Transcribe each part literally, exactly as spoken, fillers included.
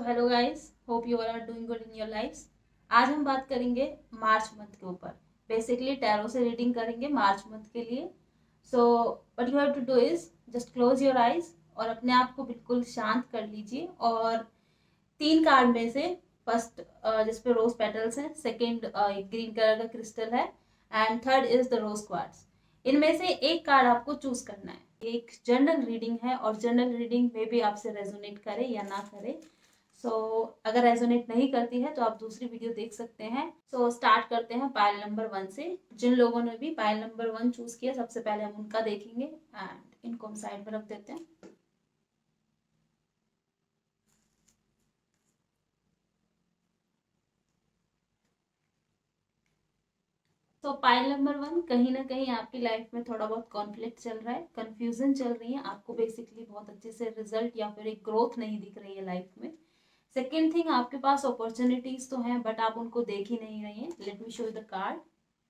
Hello guys, hope you are doing good in your lifes. आज हम बात करेंगे मार्च मंथ के ऊपर। बेसिकली टैरो से रीडिंग करेंगे मार्च मंथ के लिए। So what you have to do is just close your eyes और अपने आप को बिल्कुल शांत कर लीजिए। और तीन कार्ड में से फर्स्ट जिसपे रोज पेटल्स हैं, सेकंड ग्रीन कलर का क्रिस्टल है and third is the rose quartz. इनमें से एक कार्ड आपको चूज करना है। एक जनरल रीडिंग है और जनरल रीडिंग में भी आपसे रेजोनेट करे या ना करे। सो so, अगर रेजोनेट नहीं करती है तो आप दूसरी वीडियो देख सकते हैं। सो so, स्टार्ट करते हैं पाइल नंबर वन से। जिन लोगों ने भी पाइल नंबर वन चूज किया सबसे पहले हम उनका देखेंगे एंड इनको हम साइड में रख देते हैं। तो पाइल नंबर वन, कहीं ना कहीं आपकी लाइफ में थोड़ा बहुत कॉन्फ्लिक्ट चल रहा है, कंफ्यूजन चल रही है, आपको बेसिकली बहुत अच्छे से रिजल्ट या फिर एक ग्रोथ नहीं दिख रही है लाइफ में। सेकेंड थिंग, आपके पास अपॉर्चुनिटीज तो हैं बट आप उनको देख ही नहीं रही हैं। Let me show you the card.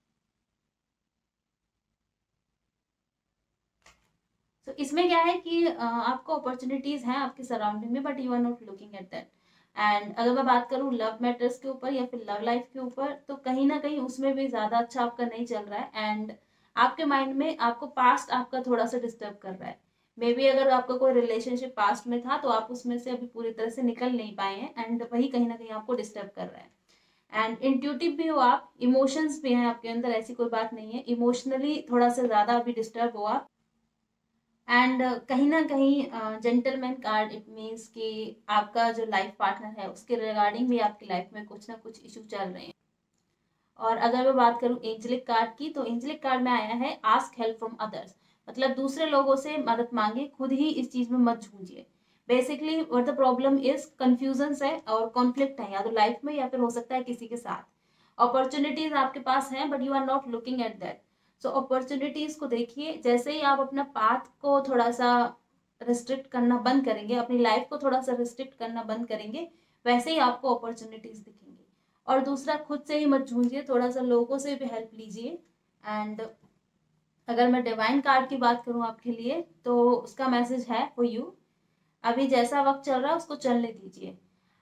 तो इसमें क्या है कि आपको अपॉर्चुनिटीज हैं आपके सराउंडिंग में but you are not looking at that. And अगर मैं बात करूँ लव मैटर्स के ऊपर या फिर लव लाइफ के ऊपर, तो कहीं ना कहीं उसमें भी ज्यादा अच्छा आपका नहीं चल रहा है। एंड आपके माइंड में आपको पास्ट आपका थोड़ा सा डिस्टर्ब कर रहा है। मे बी अगर आपका कोई रिलेशनशिप पास्ट में था तो आप उसमें से अभी पूरी तरह से निकल नहीं पाए हैं एंड वही कहीं ना कहीं आपको डिस्टर्ब कर रहा है। एंड इंट्यूटिव भी हो आप, इमोशंस भी हैं आपके अंदर, ऐसी कोई बात नहीं है। इमोशनली थोड़ा सा ज्यादा अभी डिस्टर्ब हो आप। एंड uh, कहीं ना कहीं जेंटलमैन कार्ड, इट मीन्स कि आपका जो लाइफ पार्टनर है उसके रिगार्डिंग भी आपकी लाइफ में कुछ ना कुछ इशू चल रहे हैं। और अगर मैं बात करूं एंजलिक कार्ड की, तो एंजलिक कार्ड में आया है आस्क हेल्प फ्रॉम अदर्स। मतलब दूसरे लोगों से मदद मांगे, खुद ही इस चीज में मत झूझिए। Basically what the problem is confusion है और कॉन्फ्लिक्ट है, या तो लाइफ में या फिर हो सकता है किसी के साथ। अपॉर्चुनिटीज आपके पास हैं but you are not looking at that. So opportunities को देखिए। जैसे ही आप अपना पाथ को थोड़ा सा रिस्ट्रिक्ट करना बंद करेंगे, अपनी लाइफ को थोड़ा सा रिस्ट्रिक्ट करना बंद करेंगे, वैसे ही आपको अपॉर्चुनिटीज दिखेंगी। और दूसरा, खुद से ही मत झूंझिए, थोड़ा सा लोगों से भी हेल्प लीजिए। एंड अगर मैं डिवाइन कार्ड की बात करूं आपके लिए, तो उसका मैसेज है फॉर यू। अभी जैसा वक्त चल रहा है उसको चलने दीजिए।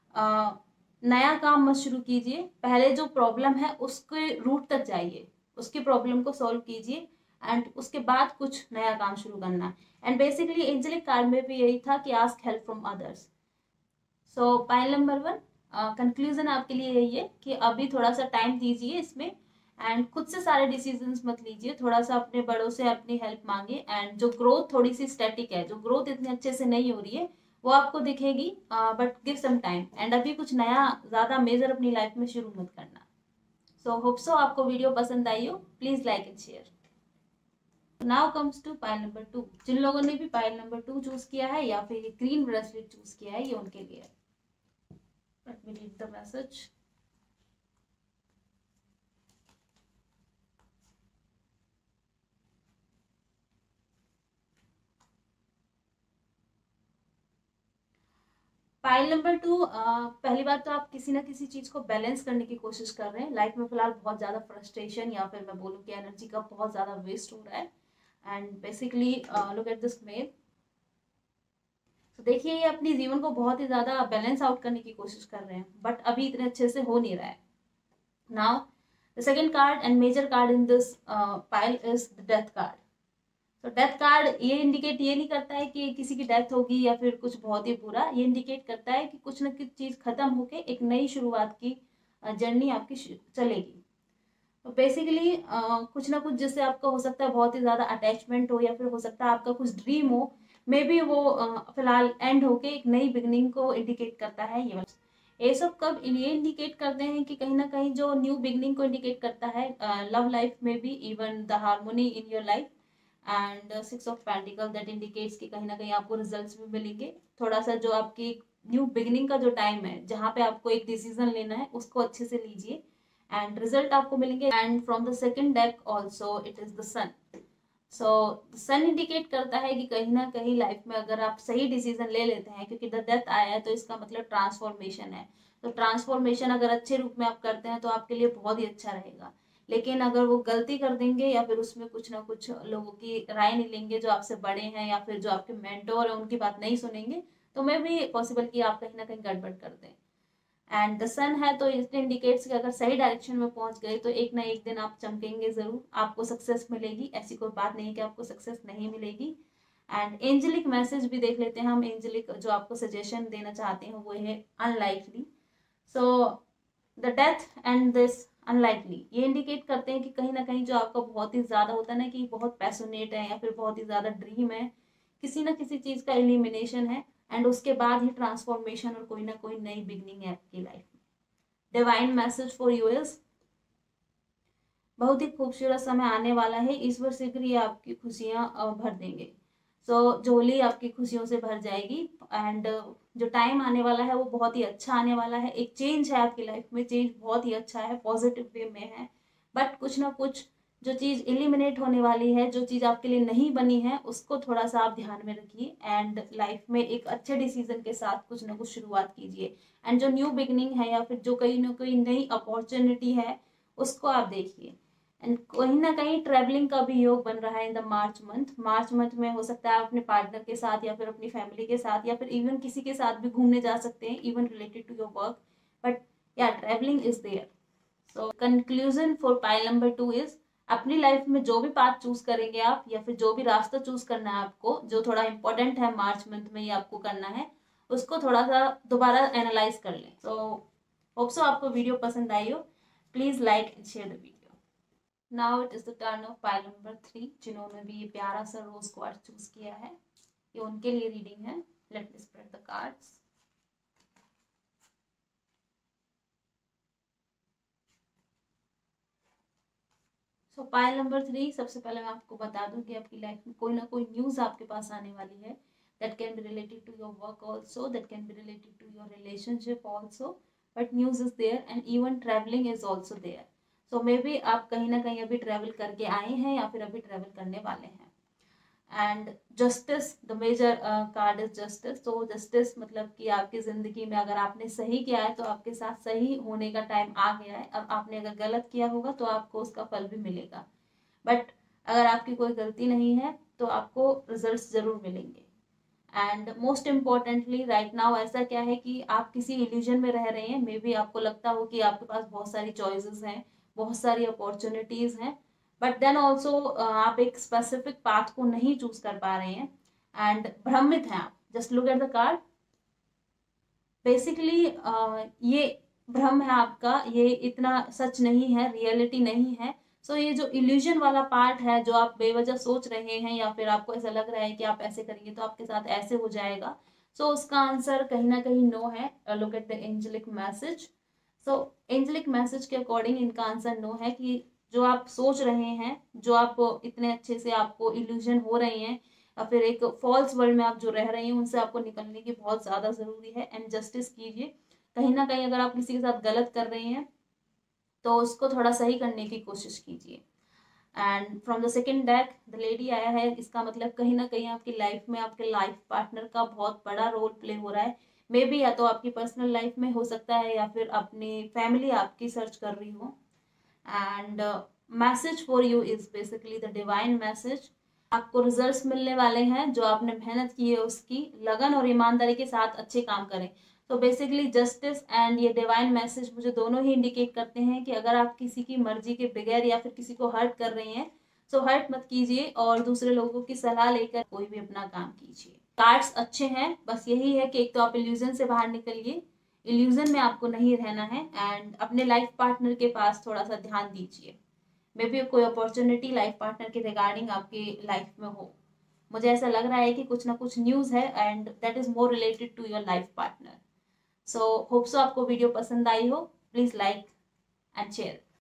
नया काम मत शुरू कीजिए, पहले जो प्रॉब्लम है उसके रूट तक जाइए, उसकी प्रॉब्लम को सॉल्व कीजिए एंड उसके बाद कुछ नया काम शुरू करना। एंड बेसिकली एंजलिक कार्ड में भी यही था कि ask help from others. So pile number one, conclusion आपके लिए यही है कि अभी थोड़ा सा टाइम दीजिए इसमें एंड खुद से सारे डिसीजंस मत लीजिए, थोड़ा सा अपने बड़ों से अपनी हेल्प मांगे। एंड जो ग्रोथ थोड़ी सी स्टैटिक है, जो ग्रोथ इतने अच्छे से नहीं हो रही है, वो आपको दिखेगी, but give some time. And अभी कुछ नया ज्यादा मेजर अपनी लाइफ में शुरू मत करना। सो होप सो आपको वीडियो पसंद आई हो। Please like and share. Now comes to pile number two. जिन लोगों ने भी पाइल नंबर टू चूज किया है या फिर ग्रीन ब्रेसलेट चूज किया है, ये उनके लिए है। Let me read the message. Pile number two, पहली बात तो आप किसी ना किसी चीज को बैलेंस करने की कोशिश कर रहे हैं। लाइफ में फिलहाल बहुत ज्यादा फ्रस्ट्रेशन या फिर मैं बोलूँ कि एनर्जी का बहुत ज्यादा वेस्ट हो रहा है। And basically look at this mail. तो देखिए, ये अपनी जीवन को बहुत ही ज्यादा बैलेंस आउट करने की कोशिश कर रहे हैं बट अभी इतने अच्छे से हो नहीं रहा है। Now the second card and major card in this pile is the death card. तो डेथ कार्ड ये इंडिकेट ये नहीं करता है कि किसी की डेथ होगी या फिर कुछ बहुत ही बुरा, ये इंडिकेट करता है कि कुछ ना कुछ चीज खत्म होके एक नई शुरुआत की जर्नी आपकी चलेगी। तो बेसिकली कुछ ना कुछ जिससे आपका हो सकता है बहुत ही ज्यादा अटैचमेंट हो, या फिर हो सकता है आपका कुछ ड्रीम हो, मे बी वो uh, फिलहाल एंड होके एक नई बिगनिंग को इंडिकेट करता है। ये ये सब कब ये इंडिकेट करते हैं कि कहीं ना कहीं जो न्यू बिगनिंग को इंडिकेट करता है लव लाइफ में भी, even the harmony in your life. And six of pentacle that indicates कि कहीं ना कहीं आपको रिजल्ट्स भी मिलेंगे। थोड़ा सा जो आपकी न्यू बिगिनिंग का जो टाइम है जहाँ पे आपको एक डिसीजन लेना है उसको अच्छे से लीजिए एंड रिजल्ट आपको मिलेंगे। And from the second deck also it is the sun. So sun indicate करता है कि कहीं ना कहीं लाइफ में अगर आप सही डिसीजन ले लेते हैं, क्योंकि द डेथ आया है तो इसका मतलब ट्रांसफॉर्मेशन है। तो ट्रांसफॉर्मेशन अगर अच्छे रूप में आप करते हैं तो आपके लिए बहुत ही अच्छा रहेगा। लेकिन अगर वो गलती कर देंगे या फिर उसमें कुछ ना कुछ लोगों की राय नहीं लेंगे जो आपसे बड़े हैं या फिर जो आपके मेंटोर है, उनकी बात नहीं सुनेंगे, तो मे भी पॉसिबल कि आप कहीं ना कहीं गड़बड़ कर दें। एंड द सन है तो इट इंडिकेट्स कि अगर सही डायरेक्शन में पहुंच गए तो एक ना एक दिन आप चमकेंगे जरूर, आपको सक्सेस मिलेगी, ऐसी कोई बात नहीं कि आपको सक्सेस नहीं मिलेगी। एंड एंजेलिक मैसेज भी देख लेते हैं हम। एंजेलिक जो आपको सजेशन देना चाहते हैं वो है unlikely. So the death and this unlikely, ये इंडिकेट करते हैं कि कहीं ना कहीं जो आपका बहुत ही ज्यादा होता है ना कि बहुत पैशनेट है या फिर बहुत ही ज्यादा ड्रीम है, किसी ना किसी चीज का एलिमिनेशन है एंड उसके बाद ही ट्रांसफॉर्मेशन और कोई ना कोई नई बिगनिंग है आपकी लाइफ में। Divine message for you is, बहुत ही खूबसूरत समय आने वाला है, ईश्वर शीघ्र ही आपकी खुशियां भर देंगे। सो so, झोली आपकी खुशियों से भर जाएगी एंड जो टाइम आने वाला है वो बहुत ही अच्छा आने वाला है। एक चेंज है आपकी लाइफ में, चेंज बहुत ही अच्छा है, पॉजिटिव वे में है, बट कुछ ना कुछ जो चीज़ एलिमिनेट होने वाली है, जो चीज़ आपके लिए नहीं बनी है, उसको थोड़ा सा आप ध्यान में रखिए एंड लाइफ में एक अच्छे डिसीजन के साथ कुछ ना कुछ शुरुआत कीजिए। एंड जो न्यू बिगनिंग है या फिर जो कहीं ना कहीं नई अपॉर्चुनिटी है उसको आप देखिए। एंड कहीं ना कहीं ट्रैवलिंग का भी योग बन रहा है in the March month. March month में हो सकता है आप अपने पार्टनर के साथ या फिर अपनी फैमिली के साथ या फिर इवन किसी के साथ भी घूमने जा सकते हैं, even related to your work, but या travelling is there. So conclusion for pile number two is, अपनी लाइफ में जो भी पाथ चूज करेंगे आप या फिर जो भी रास्ता चूज करना है आपको, जो थोड़ा इंपॉर्टेंट है मार्च मंथ में ये आपको करना है, उसको थोड़ा सा दोबारा एनालाइज कर लें। सो होप सो आपको वीडियो पसंद आई हो। Please like and share the video. Now it is the turn of pile number three, जिन्होंने भी ये प्यारा सा रोज क्वार्ट्ज चूज किया है, ये उनके लिए रीडिंग है। Let me spread the cards. So pile number three, सबसे पहले मैं आपको बता दूं कि आपकी लाइफ में कोई ना कोई न्यूज आपके पास आने वाली है, that can be related to your work also, that can be related to your relationship also, but news is there and even travelling is also there. So maybe आप कहीं ना कहीं अभी ट्रैवल करके आए हैं या फिर अभी ट्रैवल करने वाले हैं। And justice, the major card is justice. तो जस्टिस मतलब कि आपकी जिंदगी में अगर आपने सही किया है तो आपके साथ सही होने का टाइम आ गया है। अब आपने अगर गलत किया होगा तो आपको उसका फल भी मिलेगा, बट अगर आपकी कोई गलती नहीं है तो आपको रिजल्ट्स जरूर मिलेंगे। And most importantly right now ऐसा क्या है कि आप किसी इल्यूजन में रह रहे हैं। मे बी आपको लगता हो कि आपके पास बहुत सारी चॉइसेस हैं, बहुत सारी अपॉर्चुनिटीज हैं, बट देन ऑल्सो आप एक स्पेसिफिक पाथ को नहीं चूज कर पा रहे हैं एंड भ्रमित हैं आप। Just look at the card. Basically ये भ्रम है आपका, ये इतना सच नहीं है, रियलिटी नहीं है। सो so, ये जो इल्यूजन वाला पार्ट है, जो आप बेवजह सोच रहे हैं या फिर आपको ऐसा लग रहा है कि आप ऐसे करेंगे तो आपके साथ ऐसे हो जाएगा, सो so, उसका आंसर कहीं ना कहीं नो है। Look at the angelic message. So angelic message के अकॉर्डिंग इनका आंसर नो है कि जो आप सोच रहे हैं, जो आप इतने अच्छे से आपको इल्यूजन हो रहे हैं या फिर एक फॉल्स वर्ल्ड में आप जो रह रहे हैं, उनसे आपको निकलने की बहुत ज्यादा जरूरी है एंड जस्टिस कीजिए। कहीं ना कहीं अगर आप किसी के साथ गलत कर रहे हैं तो उसको थोड़ा सही करने की कोशिश कीजिए। And from the second deck the lady आया है, इसका मतलब कहीं ना कहीं आपकी लाइफ में आपके लाइफ पार्टनर का बहुत बड़ा रोल प्ले हो रहा है। मे बी या तो आपकी पर्सनल लाइफ में हो सकता है या फिर अपनी फैमिली आपकी सर्च कर रही हो। And message for you is basically the divine message. आपको रिजल्ट्स मिलने वाले हैं, जो आपने मेहनत की है उसकी लगन और ईमानदारी के साथ अच्छे काम करें। तो बेसिकली जस्टिस एंड ये डिवाइन मैसेज मुझे दोनों ही इंडिकेट करते हैं कि अगर आप किसी की मर्जी के बगैर या फिर किसी को हर्ट कर रहे हैं तो हर्ट मत कीजिए और दूसरे लोगों की सलाह लेकर कोई भी अपना काम कीजिए। कार्ड्स अच्छे हैं, बस यही है कि एक तो आप इल्यूजन से बाहर निकलिए, इल्यूजन में आपको नहीं रहना है एंड अपने लाइफ पार्टनर के पास थोड़ा सा ध्यान दीजिए। मे बी कोई अपॉर्चुनिटी लाइफ पार्टनर के रिगार्डिंग आपकी लाइफ में हो। मुझे ऐसा लग रहा है कि कुछ ना कुछ न्यूज है and that is more related to your life partner. So hope so आपको वीडियो पसंद आई हो। Please like and share.